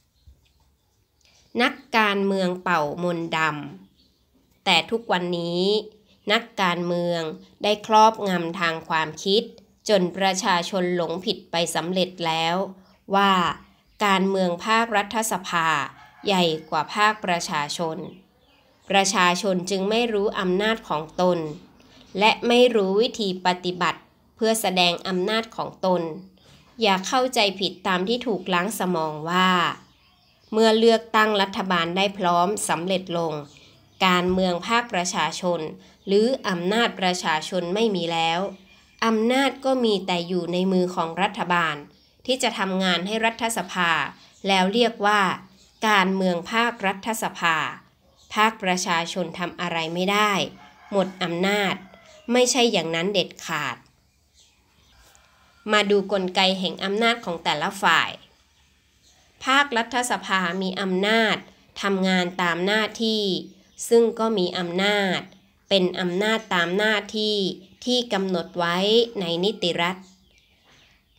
นักการเมืองเป่ามนต์ดำแต่ทุกวันนี้นักการเมืองได้ครอบงำทางความคิดจนประชาชนหลงผิดไปสำเร็จแล้วว่าการเมืองภาครัฐสภาใหญ่กว่าภาคประชาชนประชาชนจึงไม่รู้อำนาจของตนและไม่รู้วิธีปฏิบัติเพื่อแสดงอำนาจของตนอย่าเข้าใจผิดตามที่ถูกล้างสมองว่าเมื่อเลือกตั้งรัฐบาลได้พร้อมสำเร็จลงการเมืองภาคประชาชนหรืออำนาจประชาชนไม่มีแล้วอำนาจก็มีแต่อยู่ในมือของรัฐบาลที่จะทำงานให้รัฐสภาแล้วเรียกว่าการเมืองภาครัฐสภาภาคประชาชนทำอะไรไม่ได้หมดอำนาจไม่ใช่อย่างนั้นเด็ดขาดมาดูกลไกแห่งอำนาจของแต่ละฝ่ายภาครัฐสภามีอำนาจทำงานตามหน้าที่ซึ่งก็มีอำนาจเป็นอำนาจตามหน้าที่ที่กำหนดไว้ในนิติรัฐ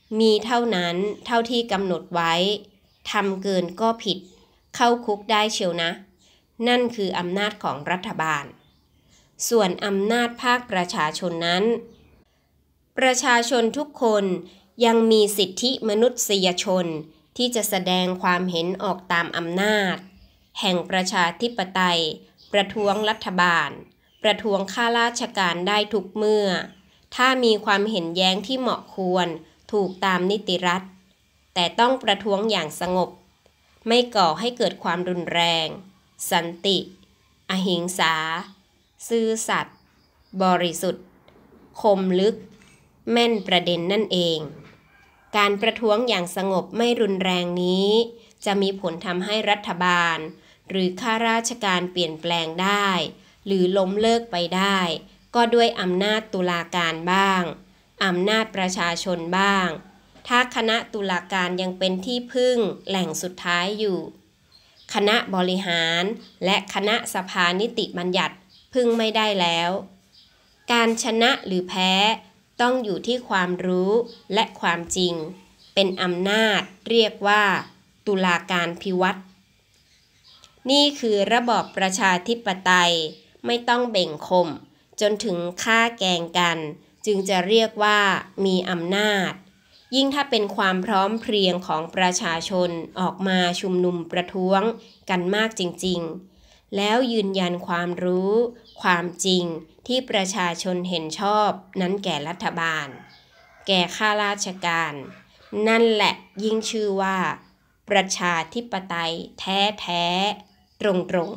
มีเท่านั้นเท่าที่กำหนดไว้ทำเกินก็ผิดเข้าคุกได้เชียวนะนั่นคืออำนาจของรัฐบาลส่วนอำนาจภาคประชาชนนั้นประชาชนทุกคนยังมีสิทธิมนุษยชนที่จะแสดงความเห็นออกตามอำนาจแห่งประชาธิปไตยประท้วงรัฐบาลประท้วงข้าราชการได้ทุกเมื่อถ้ามีความเห็นแย้งที่เหมาะควรถูกตามนิติรัฐแต่ต้องประท้วงอย่างสงบไม่ก่อให้เกิดความรุนแรงสันติอหิงสาซื่อสัตย์บริสุทธิ์คมลึกแม่นประเด็นนั่นเองการประท้วงอย่างสงบไม่รุนแรงนี้จะมีผลทำให้รัฐบาลหรือข้าราชการเปลี่ยนแปลงได้หรือล้มเลิกไปได้ก็ด้วยอำนาจตุลาการบ้างอำนาจประชาชนบ้างถ้าคณะตุลาการยังเป็นที่พึ่งแหล่งสุดท้ายอยู่คณะบริหารและคณะสภานิติบัญญัติพึ่งไม่ได้แล้วการชนะหรือแพ้ต้องอยู่ที่ความรู้และความจริงเป็นอำนาจเรียกว่าตุลาการพิวัตรนี่คือระบอบประชาธิปไตยไม่ต้องเบ่งข่มจนถึงฆ่าแกล้งกันจึงจะเรียกว่ามีอำนาจยิ่งถ้าเป็นความพร้อมเพรียงของประชาชนออกมาชุมนุมประท้วงกันมากจริงๆแล้วยืนยันความรู้ความจริงที่ประชาชนเห็นชอบนั้นแก่รัฐบาลแก่ข้าราชการนั่นแหละยิ่งชื่อว่าประชาธิปไตยแท้ๆตรง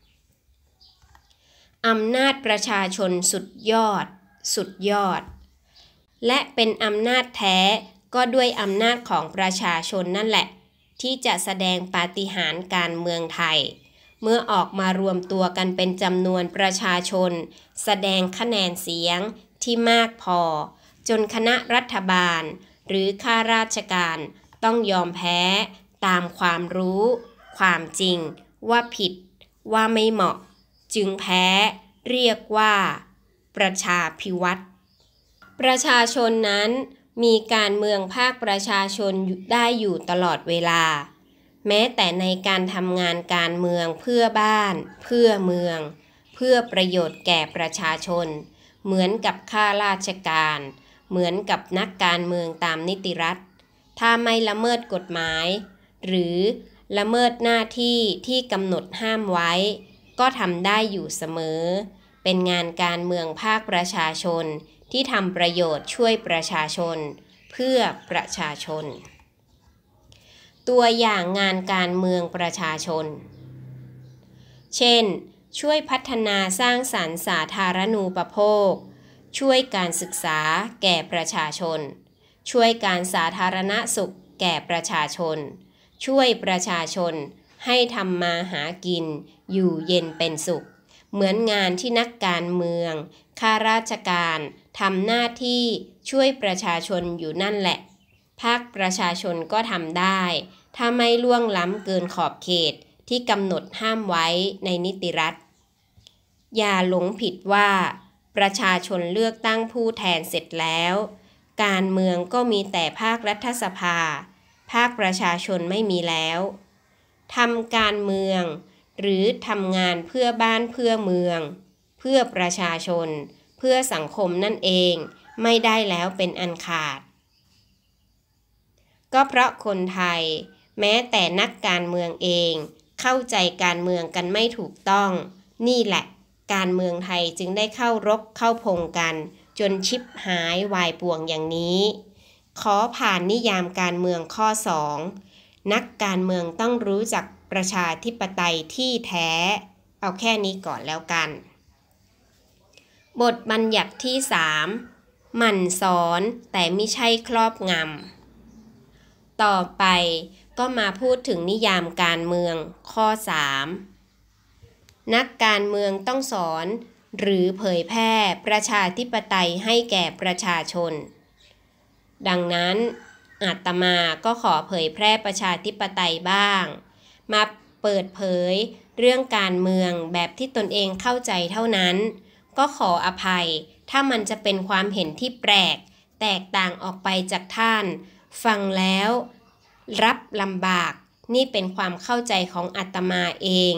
ๆอำนาจประชาชนสุดยอดสุดยอดและเป็นอำนาจแท้ก็ด้วยอำนาจของประชาชนนั่นแหละที่จะแสดงปาฏิหาริย์การเมืองไทยเมื่อออกมารวมตัวกันเป็นจำนวนประชาชนแสดงคะแนนเสียงที่มากพอจนคณะรัฐบาลหรือข้าราชการต้องยอมแพ้ตามความรู้ความจริงว่าผิดว่าไม่เหมาะจึงแพ้เรียกว่าประชาภิวัตรประชาชนนั้นมีการเมืองภาคประชาชนได้อยู่ตลอดเวลาแม้แต่ในการทำงานการเมืองเพื่อบ้านเพื่อเมืองเพื่อประโยชน์แก่ประชาชนเหมือนกับข้าราชการเหมือนกับนักการเมืองตามนิติรัฐถ้าไม่ละเมิดกฎหมายหรือละเมิดหน้าที่ที่กำหนดห้ามไว้ก็ทำได้อยู่เสมอเป็นงานการเมืองภาคประชาชนที่ทำประโยชน์ช่วยประชาชนเพื่อประชาชนตัวอย่างงานการเมืองประชาชนเช่นช่วยพัฒนาสร้างสรรค์สาธารณูปโภคช่วยการศึกษาแก่ประชาชนช่วยการสาธารณสุขแก่ประชาชนช่วยประชาชนให้ทำมาหากินอยู่เย็นเป็นสุขเหมือนงานที่นักการเมืองข้าราชการทำหน้าที่ช่วยประชาชนอยู่นั่นแหละภาคประชาชนก็ทำได้ถ้าไม่ล่วงล้ำเกินขอบเขตที่กำหนดห้ามไว้ในนิติรัฐอย่าหลงผิดว่าประชาชนเลือกตั้งผู้แทนเสร็จแล้วการเมืองก็มีแต่ภาครัฐสภาภาคประชาชนไม่มีแล้วทำการเมืองหรือทำงานเพื่อบ้านเพื่อเมืองเพื่อประชาชนเพื่อสังคมนั่นเองไม่ได้แล้วเป็นอันขาดก็เพราะคนไทยแม้แต่นักการเมืองเองเข้าใจการเมืองกันไม่ถูกต้องนี่แหละการเมืองไทยจึงได้เข้ารบเข้าพงกันจนชิบหายวายป่วงอย่างนี้ขอผ่านนิยามการเมืองข้อสองนักการเมืองต้องรู้จักประชาธิปไตยที่แท้เอาแค่นี้ก่อนแล้วกันบทบัญญัติที่สามหมั่นสอนแต่ไม่ใช่ครอบงำต่อไปก็มาพูดถึงนิยามการเมืองข้อสามนักการเมืองต้องสอนหรือเผยแพร่ประชาธิปไตยให้แก่ประชาชนดังนั้นอาตมาก็ขอเผยแพร่ประชาธิปไตยบ้างมาเปิดเผยเรื่องการเมืองแบบที่ตนเองเข้าใจเท่านั้นก็ขออภัยถ้ามันจะเป็นความเห็นที่แปลกแตกต่างออกไปจากท่านฟังแล้วรับลำบากนี่เป็นความเข้าใจของอาตมาเอง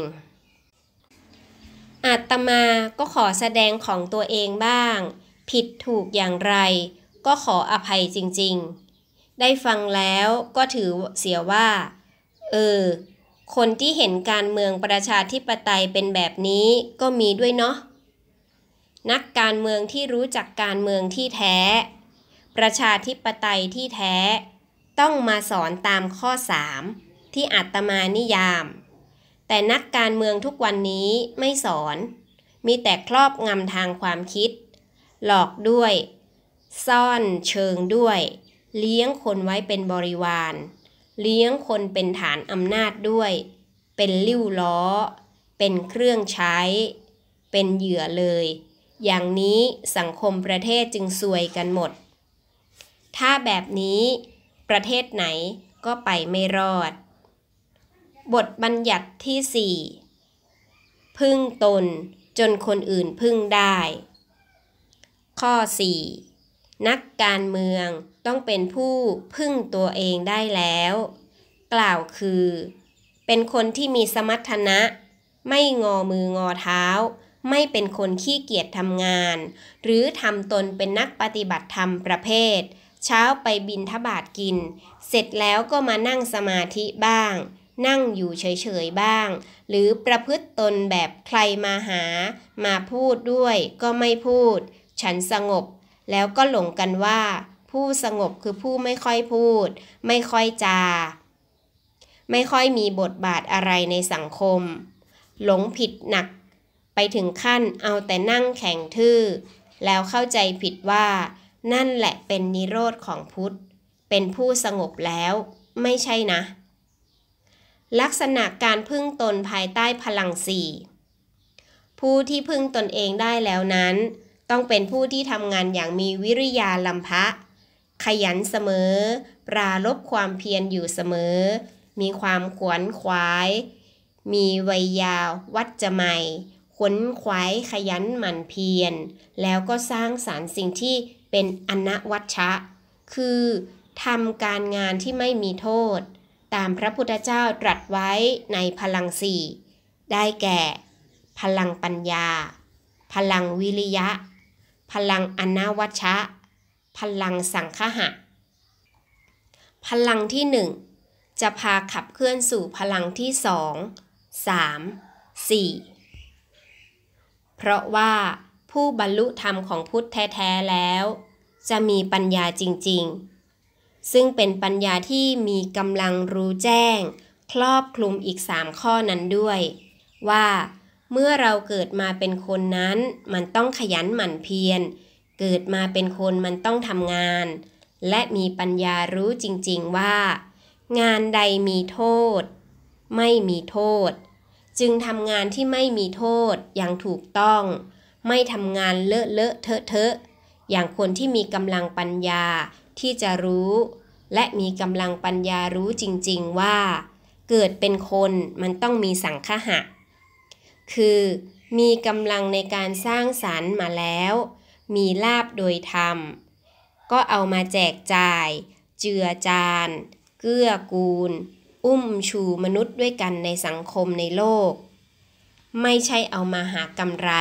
อาตมาก็ขอแสดงของตัวเองบ้างผิดถูกอย่างไรก็ขออภัยจริงๆได้ฟังแล้วก็ถือเสียว่าเออคนที่เห็นการเมืองประชาธิปไตยเป็นแบบนี้ก็มีด้วยเนาะนักการเมืองที่รู้จักการเมืองที่แท้ประชาธิปไตยที่แท้ต้องมาสอนตามข้อสามที่อาตมานิยามแต่นักการเมืองทุกวันนี้ไม่สอนมีแต่ครอบงำทางความคิดหลอกด้วยซ่อนเชิงด้วยเลี้ยงคนไว้เป็นบริวารเลี้ยงคนเป็นฐานอำนาจด้วยเป็นลิ้วล้อเป็นเครื่องใช้เป็นเหยื่อเลยอย่างนี้สังคมประเทศจึงซวยกันหมดถ้าแบบนี้ประเทศไหนก็ไปไม่รอดบทบัญญัติที่สี่พึ่งตนจนคนอื่นพึ่งได้ข้อสี่นักการเมืองต้องเป็นผู้พึ่งตัวเองได้แล้วกล่าวคือเป็นคนที่มีสมรรถนะไม่งอมืองอเท้าไม่เป็นคนขี้เกียจทำงานหรือทำตนเป็นนักปฏิบัติธรรมประเภทเช้าไปบิณฑบาตกินเสร็จแล้วก็มานั่งสมาธิบ้างนั่งอยู่เฉยๆบ้างหรือประพฤติตนแบบใครมาหามาพูดด้วยก็ไม่พูดฉันสงบแล้วก็หลงกันว่าผู้สงบคือผู้ไม่ค่อยพูดไม่ค่อยจาไม่ค่อยมีบทบาทอะไรในสังคมหลงผิดหนักไปถึงขั้นเอาแต่นั่งแข็งทื่อแล้วเข้าใจผิดว่านั่นแหละเป็นนิโรธของพุทธเป็นผู้สงบแล้วไม่ใช่นะลักษณะการพึ่งตนภายใต้พลังสี่ผู้ที่พึ่งตนเองได้แล้วนั้นต้องเป็นผู้ที่ทำงานอย่างมีวิริยาลัมภะขยันเสมอปราลบความเพียรอยู่เสมอมีความขวนขวายมีวัยยาววัจจะใหม่ขวนขวายขยันหมั่นเพียรแล้วก็สร้างสรรค์สิ่งที่เป็นอนวัชชะคือทำการงานที่ไม่มีโทษตามพระพุทธเจ้าตรัสไว้ในพลังสี่ได้แก่พลังปัญญาพลังวิริยะพลังอนวัชชะพลังสังคหะพลังที่หนึ่งจะพาขับเคลื่อนสู่พลังที่สอง สาม สี่เพราะว่าผู้บรรลุธรรมของพุทธแท้ๆแล้วจะมีปัญญาจริงๆซึ่งเป็นปัญญาที่มีกำลังรู้แจ้งครอบคลุมอีกสามข้อนั้นด้วยว่าเมื่อเราเกิดมาเป็นคนนั้นมันต้องขยันหมั่นเพียรเกิดมาเป็นคนมันต้องทำงานและมีปัญญารู้จริงๆว่างานใดมีโทษไม่มีโทษจึงทำงานที่ไม่มีโทษอย่างถูกต้องไม่ทำงานเลอะเลอะเทอะเทอะอย่างคนที่มีกำลังปัญญาที่จะรู้และมีกำลังปัญญารู้จริงๆว่าเกิดเป็นคนมันต้องมีสังคหะคือมีกำลังในการสร้างสรรค์มาแล้วมีลาภโดยธรรมก็เอามาแจกจ่ายเจือจานเกื้อกูลอุ้มชูมนุษย์ด้วยกันในสังคมในโลกไม่ใช่เอามาหากำไร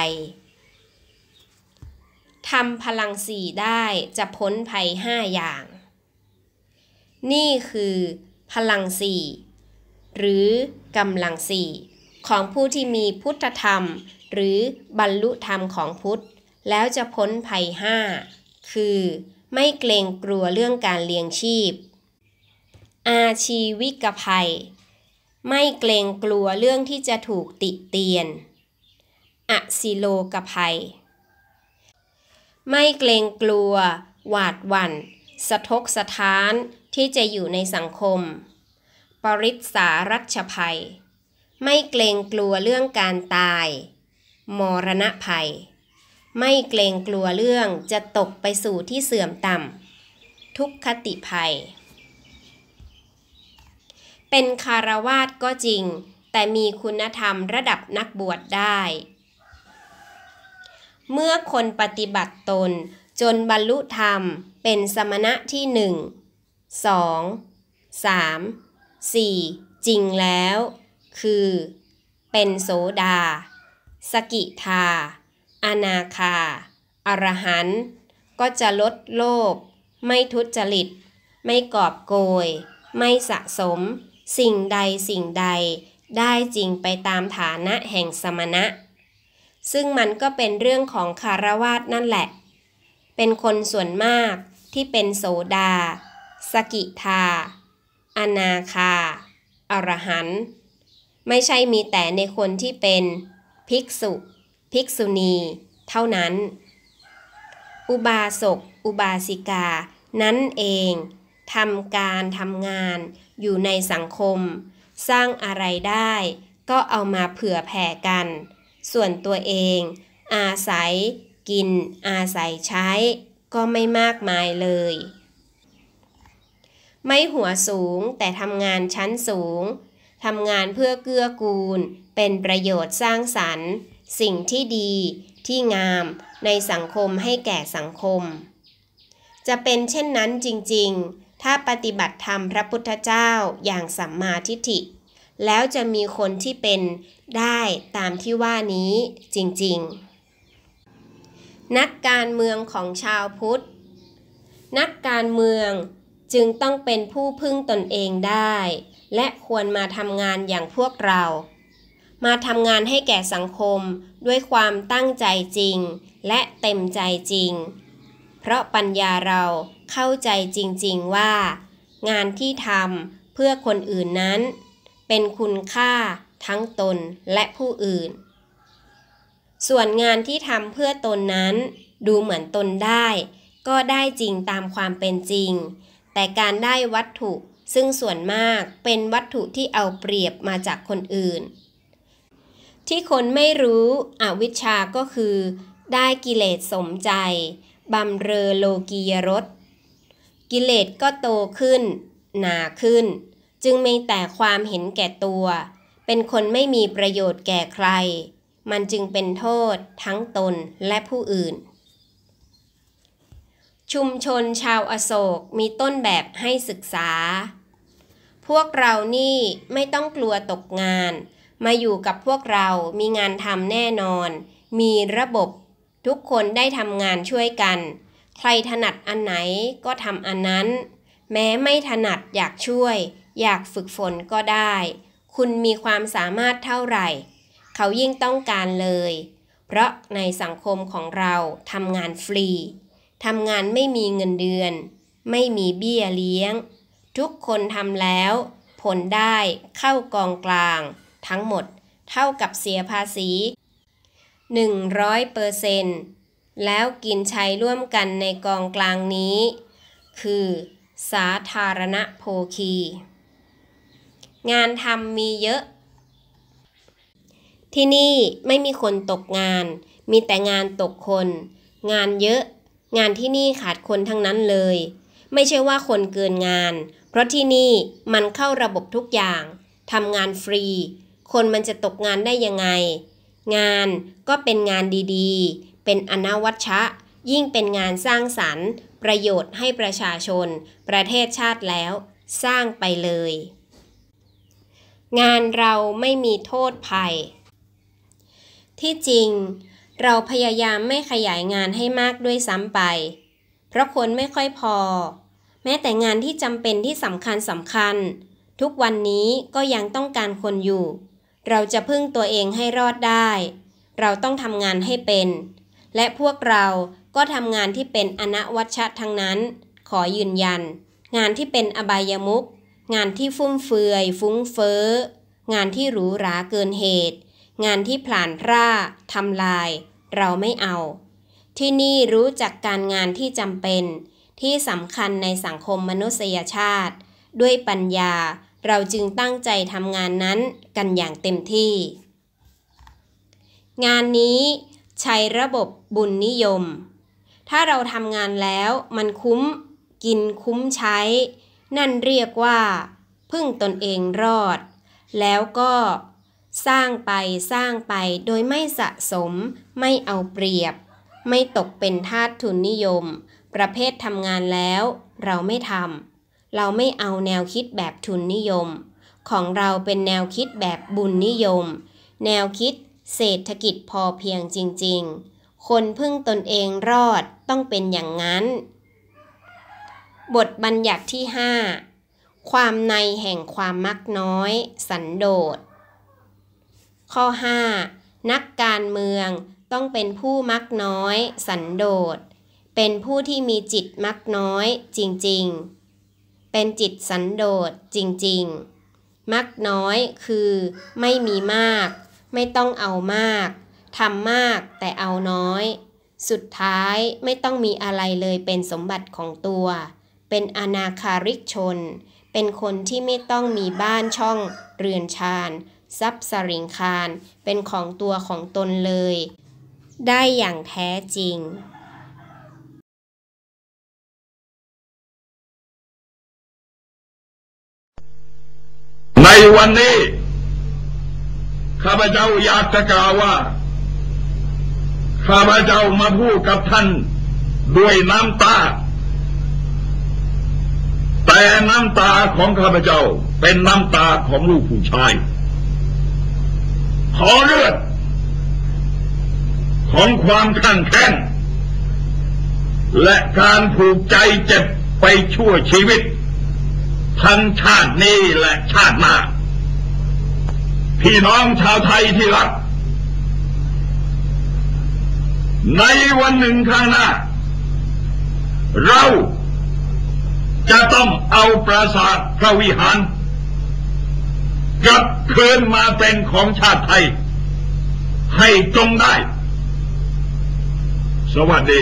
ทำพลังสี่ได้จะพ้นภัยห้าอย่างนี่คือพลังสี่หรือกำลังสี่ของผู้ที่มีพุทธธรรมหรือบรรลุธรรมของพุทธแล้วจะพ้นภัยห้าคือไม่เกรงกลัวเรื่องการเลี้ยงชีพอาชีวิกภัยไม่เกรงกลัวเรื่องที่จะถูกติเตียนอสิโลกภัยไม่เกรงกลัวหวาดหวั่นสะทกสะท้านที่จะอยู่ในสังคมปริศารัชภัยไม่เกรงกลัวเรื่องการตายมรณภัยไม่เกรงกลัวเรื่องจะตกไปสู่ที่เสื่อมต่ำทุกขติภัยเป็นคฤหัสถ์ก็จริงแต่มีคุณธรรมระดับนักบวชได้เมื่อคนปฏิบัติตนจนบรรลุธรรมเป็นสมณะที่หนึ่งสอง สาม สี่ จริงแล้วคือเป็นโสดาสกิทาอนาคาอรหันต์ก็จะลดโลภไม่ทุจริตไม่กอบโกยไม่สะสมสิ่งใดสิ่งใดได้จริงไปตามฐานะแห่งสมณะซึ่งมันก็เป็นเรื่องของคฤหัสถ์นั่นแหละเป็นคนส่วนมากที่เป็นโสดาสกิทาอนาคาอรหันต์ไม่ใช่มีแต่ในคนที่เป็นภิกษุภิกษุณีเท่านั้นอุบาสกอุบาสิกานั้นเองทำการทำงานอยู่ในสังคมสร้างอะไรได้ก็เอามาเผื่อแผ่กันส่วนตัวเองอาศัยกินอาศัยใช้ก็ไม่มากมายเลยไม่หัวสูงแต่ทำงานชั้นสูงทำงานเพื่อเกื้อกูลเป็นประโยชน์สร้างสรรค์สิ่งที่ดีที่งามในสังคมให้แก่สังคมจะเป็นเช่นนั้นจริงๆถ้าปฏิบัติธรรมพระพุทธเจ้าอย่างสัมมาทิฏฐิแล้วจะมีคนที่เป็นได้ตามที่ว่านี้จริงๆนักการเมืองของชาวพุทธนักการเมืองจึงต้องเป็นผู้พึ่งตนเองได้และควรมาทำงานอย่างพวกเรามาทำงานให้แก่สังคมด้วยความตั้งใจจริงและเต็มใจจริงเพราะปัญญาเราเข้าใจจริงๆว่างานที่ทำเพื่อคนอื่นนั้นเป็นคุณค่าทั้งตนและผู้อื่นส่วนงานที่ทำเพื่อตนนั้นดูเหมือนตนได้ก็ได้จริงตามความเป็นจริงแต่การได้วัตถุซึ่งส่วนมากเป็นวัตถุที่เอาเปรียบมาจากคนอื่นที่คนไม่รู้อวิชชาก็คือได้กิเลสสมใจบำเรอโลกียรสกิเลสก็โตขึ้นหนาขึ้นจึงมีแต่ความเห็นแก่ตัวเป็นคนไม่มีประโยชน์แก่ใครมันจึงเป็นโทษทั้งตนและผู้อื่นชุมชนชาวอโศกมีต้นแบบให้ศึกษาพวกเรานี่ไม่ต้องกลัวตกงานมาอยู่กับพวกเรามีงานทำแน่นอนมีระบบทุกคนได้ทำงานช่วยกันใครถนัดอันไหนก็ทำอันนั้นแม้ไม่ถนัดอยากช่วยอยากฝึกฝนก็ได้คุณมีความสามารถเท่าไหร่เขายิ่งต้องการเลยเพราะในสังคมของเราทำงานฟรีทำงานไม่มีเงินเดือนไม่มีเบี้ยเลี้ยงทุกคนทำแล้วผลได้เข้ากองกลางทั้งหมดเท่ากับเสียภาษี หนึ่งร้อยเปอร์เซ็นต์ แล้วกินใช้ร่วมกันในกองกลางนี้คือสาธารณโภคีงานทำมีเยอะที่นี่ไม่มีคนตกงานมีแต่งานตกคนงานเยอะงานที่นี่ขาดคนทั้งนั้นเลยไม่ใช่ว่าคนเกินงานเพราะที่นี่มันเข้าระบบทุกอย่างทำงานฟรีคนมันจะตกงานได้ยังไงงานก็เป็นงานดีๆเป็นอนวัชชะยิ่งเป็นงานสร้างสรรค์ประโยชน์ให้ประชาชนประเทศชาติแล้วสร้างไปเลยงานเราไม่มีโทษภัยที่จริงเราพยายามไม่ขยายงานให้มากด้วยซ้ำไปเพราะคนไม่ค่อยพอแม้แต่งานที่จำเป็นที่สำคัญสำคัญทุกวันนี้ก็ยังต้องการคนอยู่เราจะพึ่งตัวเองให้รอดได้เราต้องทำงานให้เป็นและพวกเราก็ทำงานที่เป็นอนวัชชะทั้งนั้นขอยืนยันงานที่เป็นอบายมุขงานที่ฟุ่มเฟือยฟุ้งเฟ้องานที่หรูหราเกินเหตุงานที่ผลาญพร่าทำลายเราไม่เอาที่นี่รู้จักการงานที่จำเป็นที่สำคัญในสังคมมนุษยชาติด้วยปัญญาเราจึงตั้งใจทำงานนั้นกันอย่างเต็มที่งานนี้ใช้ระบบบุญนิยมถ้าเราทำงานแล้วมันคุ้มกินคุ้มใช้นั่นเรียกว่าพึ่งตนเองรอดแล้วก็สร้างไปสร้างไปโดยไม่สะสมไม่เอาเปรียบไม่ตกเป็นทาสทุนนิยมประเภททำงานแล้วเราไม่ทเราไม่เอาแนวคิดแบบทุนนิยมของเราเป็นแนวคิดแบบบุญนิยมแนวคิดเศรษฐกิจพอเพียงจริงๆคนพึ่งตนเองรอดต้องเป็นอย่างนั้นบทบัญญัติที่ห้าความในแห่งความมักน้อยสันโดษข้อห้านักการเมืองต้องเป็นผู้มักน้อยสันโดษเป็นผู้ที่มีจิตมักน้อยจริงๆเป็นจิตสันโดษจริงๆมักน้อยคือไม่มีมากไม่ต้องเอามากทำมากแต่เอาน้อยสุดท้ายไม่ต้องมีอะไรเลยเป็นสมบัติของตัวเป็นอนาคาริกชนเป็นคนที่ไม่ต้องมีบ้านช่องเรือนชานทรัพย์สริงคารเป็นของตัวของตนเลยได้อย่างแท้จริงในวันนี้ข้าพเจ้าอยากจะกล่าวว่าข้าพเจ้ามาพูดกับท่านด้วยน้ำตาแต่น้ำตาของข้าพเจ้าเป็นน้ำตาของลูกผู้ชายขอเลือดของความขั่งแค้นและการผูกใจเจ็บไปชั่วชีวิตทั้งชาตินี้และชาติหน้าพี่น้องชาวไทยที่รักในวันหนึ่งข้างหน้าเราจะต้องเอาปราสาทพระวิหารกลับคืนมาเป็นของชาติไทยให้จงได้สวัสดี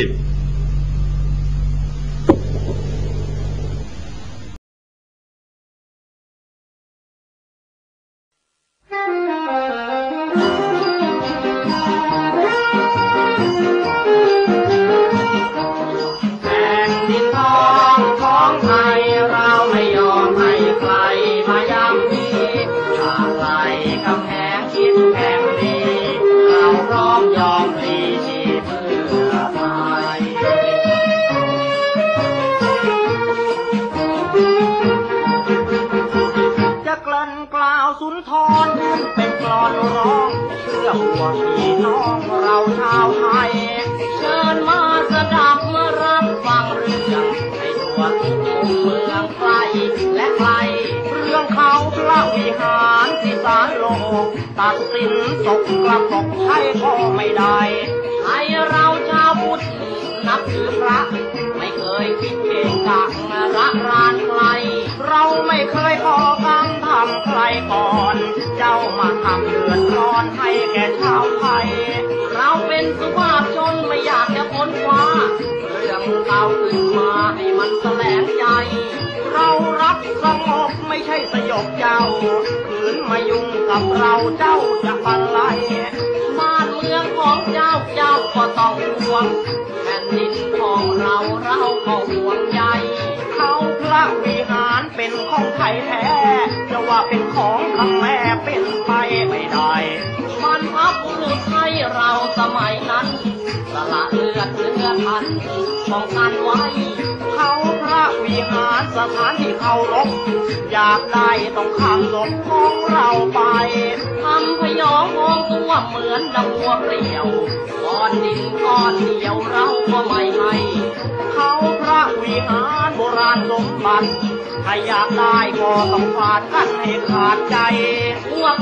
สุนทรเป็นกลอนร้องเพื่อหัวพี่น้องเราชาวไทยเชิญมาสดับมารับฟังเรื่องให้ทั่วทุกมุมเมืองไกลและไกลเรื่องเขาพระวิหารที่ศาลโลกตัดสินตกกระปกใช่ก็ไม่ได้ให้เราชาวพุทธนับถือพระไม่เคยคิดเก่งกะระรานใครเราไม่เคยขอกรรมทำใครก่อนเจ้ามาทำเดือดร้อนให้แก่ชาวไทยเราเป็นสุภาพชนไม่อยากจะพ้นฟ้าเรื่องเก่าขึ้นมาให้มันแสลงใจเรารักสงบไม่ใช่สยบเจ้าขืนมายุ่งกับเราเจ้าจะบันไลบ้านเมืองของเจ้าเจ้าก็ต้องห่วงแผ่นดินของเราเราก็ห่วงใยเขาพระวิหารเป็นของไทยแท้จะว่าเป็นของคำแม่เป็นไปไม่ได้บรรพบุรุษไทยเราสมัยนั้นสละเลือดเลือดพันป้องกันไว้เขาพระวิหารสถานที่เคารพอยากได้ต้องข้ามศพของเราไปทำพยองมองตัวเหมือนดำวัวเปลี่ยวก้อนดินก้อนเดียวเราก็ไม่ให้เขาพระวิหารโบราณสมบัติถ้าอยากได้ก็ต้องฟาดกันให้ขาดใจพวก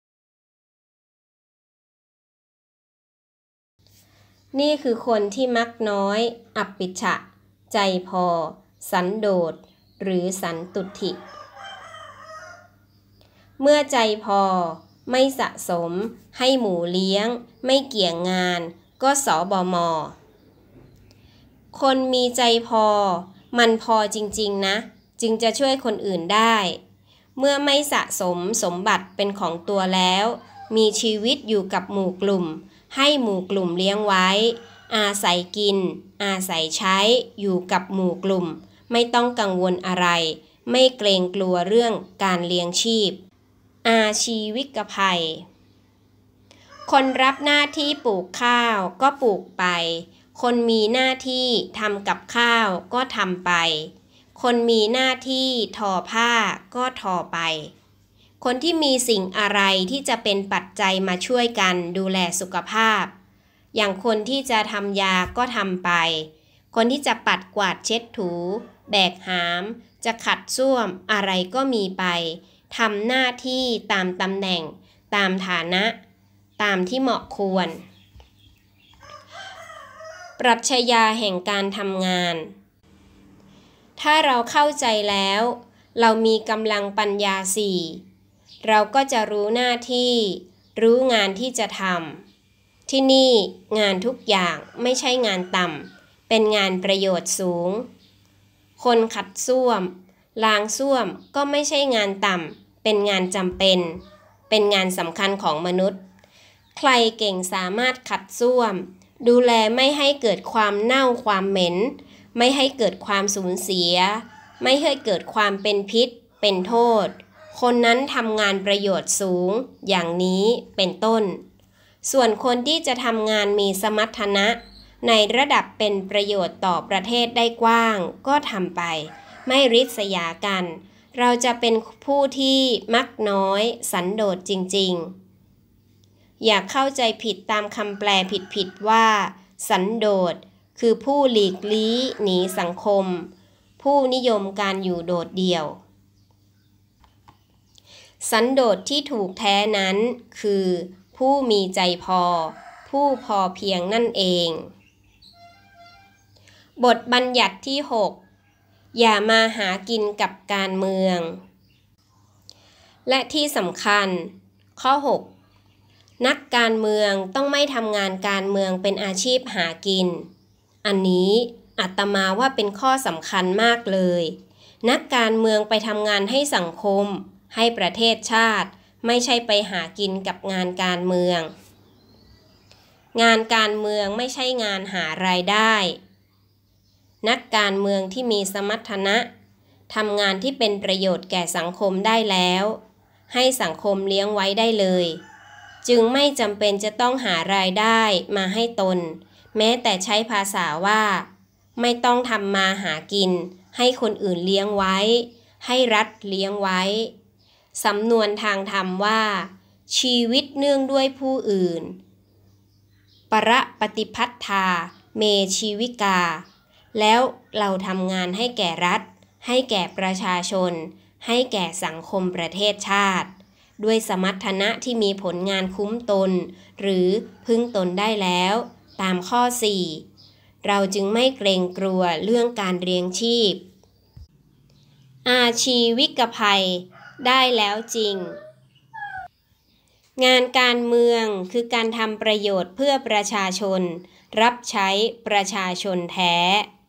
นี่คือคนที่มักน้อยอัปปิฉะใจพอสันโดษหรือสันตุถิเมื่อใจพอไม่สะสมให้หมูเลี้ยงไม่เกี่ยงงานก็สบม.คนมีใจพอมันพอจริงๆนะจึงจะช่วยคนอื่นได้เมื่อไม่สะสมสมบัติเป็นของตัวแล้วมีชีวิตอยู่กับหมู่กลุ่มให้หมู่กลุ่มเลี้ยงไว้อาศัยกินอาศัยใช้อยู่กับหมู่กลุ่มไม่ต้องกังวลอะไรไม่เกรงกลัวเรื่องการเลี้ยงชีพอาชีวิกภัยคนรับหน้าที่ปลูกข้าวก็ปลูกไปคนมีหน้าที่ทำกับข้าวก็ทำไปคนมีหน้าที่ทอผ้าก็ทอไปคนที่มีสิ่งอะไรที่จะเป็นปัจจัยมาช่วยกันดูแลสุขภาพอย่างคนที่จะทำยาก็ทำไปคนที่จะปัดกวาดเช็ดถูแบกหามจะขัดส้วมอะไรก็มีไปทำหน้าที่ตามตำแหน่งตามฐานะตามที่เหมาะควรปรัชญาแห่งการทำงานถ้าเราเข้าใจแล้วเรามีกำลังปัญญาสี่เราก็จะรู้หน้าที่รู้งานที่จะทำที่นี่งานทุกอย่างไม่ใช่งานต่ำเป็นงานประโยชน์สูงคนขัดส้วมล้างส้วมก็ไม่ใช่งานต่ำเป็นงานจำเป็นเป็นงานสำคัญของมนุษย์ใครเก่งสามารถขัดส้วมดูแลไม่ให้เกิดความเน่าความเหม็นไม่ให้เกิดความสูญเสียไม่ให้เกิดความเป็นพิษเป็นโทษคนนั้นทำงานประโยชน์สูงอย่างนี้เป็นต้นส่วนคนที่จะทำงานมีสมรรถนะในระดับเป็นประโยชน์ต่อประเทศได้กว้างก็ทำไปไม่ริษยากันเราจะเป็นผู้ที่มักน้อยสันโดษจริงๆอย่าเข้าใจผิดตามคำแปลผิดๆว่าสันโดษคือผู้หลีกลี้หนีสังคมผู้นิยมการอยู่โดดเดี่ยวสันโดษที่ถูกแท้นั้นคือผู้มีใจพอผู้พอเพียงนั่นเองบทบัญญัติที่หกอย่ามาหากินกับการเมืองและที่สำคัญข้อหกนักการเมืองต้องไม่ทำงานการเมืองเป็นอาชีพหากินอันนี้อาตมาว่าเป็นข้อสำคัญมากเลยนักการเมืองไปทำงานให้สังคมให้ประเทศชาติไม่ใช่ไปหากินกับงานการเมืองงานการเมืองไม่ใช่งานหารายได้นักการเมืองที่มีสมรรถนะทำงานที่เป็นประโยชน์แก่สังคมได้แล้วให้สังคมเลี้ยงไว้ได้เลยจึงไม่จำเป็นจะต้องหารายได้มาให้ตนแม้แต่ใช้ภาษาว่าไม่ต้องทำมาหากินให้คนอื่นเลี้ยงไว้ให้รัฐเลี้ยงไว้สำนวนทางธรรมว่าชีวิตเนื่องด้วยผู้อื่นประปฏิพัทธาเมชีวิกาแล้วเราทำงานให้แก่รัฐให้แก่ประชาชนให้แก่สังคมประเทศชาติด้วยสมรรถนะที่มีผลงานคุ้มตนหรือพึ่งตนได้แล้วตามข้อสี่เราจึงไม่เกรงกลัวเรื่องการเลี้ยงชีพอาชีวิกภัยได้แล้วจริงงานการเมืองคือการทำประโยชน์เพื่อประชาชนรับใช้ประชาชนแท้